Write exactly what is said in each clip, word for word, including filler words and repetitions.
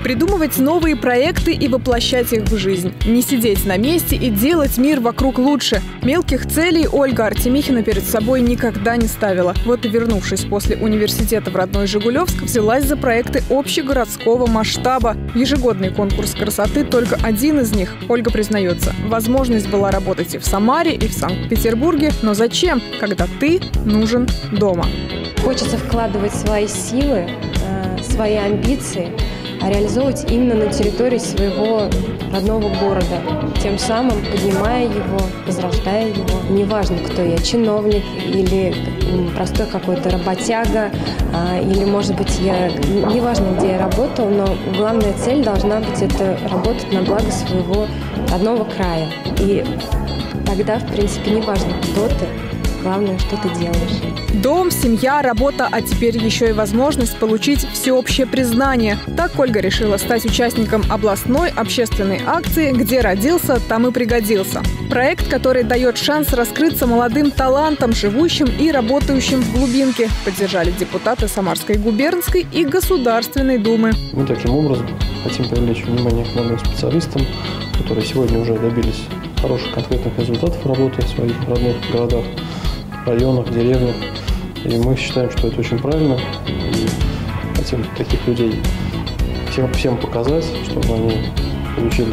Придумывать новые проекты и воплощать их в жизнь. Не сидеть на месте и делать мир вокруг лучше. Мелких целей Ольга Артемихина перед собой никогда не ставила. Вот и вернувшись после университета в родной Жигулевск, взялась за проекты общегородского масштаба. Ежегодный конкурс красоты только один из них. Ольга признается, возможность была работать и в Самаре, и в Санкт-Петербурге. Но зачем, когда ты нужен дома? Хочется вкладывать свои силы, свои амбиции, а реализовывать именно на территории своего родного города, тем самым поднимая его, возрождая его. Неважно, кто я, чиновник или простой какой-то работяга, или, может быть, я, неважно, где я работал, но главная цель должна быть это работать на благо своего родного края. И тогда, в принципе, неважно, кто ты, главное, что ты делаешь. Дом, семья, работа, а теперь еще и возможность получить всеобщее признание. Так Ольга решила стать участником областной общественной акции «Где родился, там и пригодился». Проект, который дает шанс раскрыться молодым талантам, живущим и работающим в глубинке, поддержали депутаты Самарской губернской и Государственной Думы. Мы таким образом хотим привлечь внимание к молодым специалистам, которые сегодня уже добились хороших конкретных результатов работы в своих родных городах, районах, деревнях. И мы считаем, что это очень правильно. И хотим таких людей всем, всем показать, чтобы они получили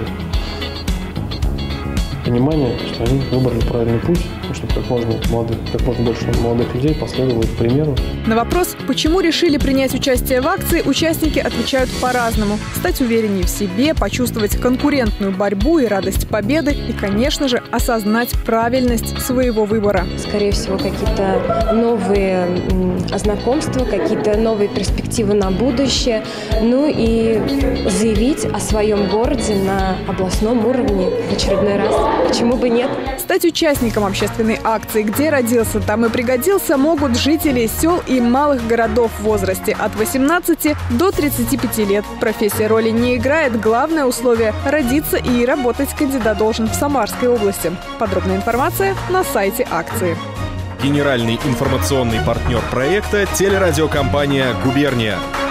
понимание, что они выбрали правильный путь, и чтобы как можно, молодых, как можно больше молодых людей последовало их примеру. На вопрос, почему решили принять участие в акции, участники отвечают по-разному. Стать увереннее в себе, почувствовать конкурентную борьбу и радость победы и, конечно же, осознать правильность своего выбора. Скорее всего, какие-то новые знакомства, какие-то новые перспективы на будущее. Ну и заявить о своем городе на областном уровне в очередной раз. Почему бы нет? Стать участником общественной акции «Где родился, там и пригодился» могут жители сел и малых городов в возрасте от восемнадцати до тридцати пяти лет. Профессия роли не играет. Главное условие – родиться и работать кандидат должен в Самарской области. Подробная информация на сайте акции. Генеральный информационный партнер проекта – телерадиокомпания «Губерния».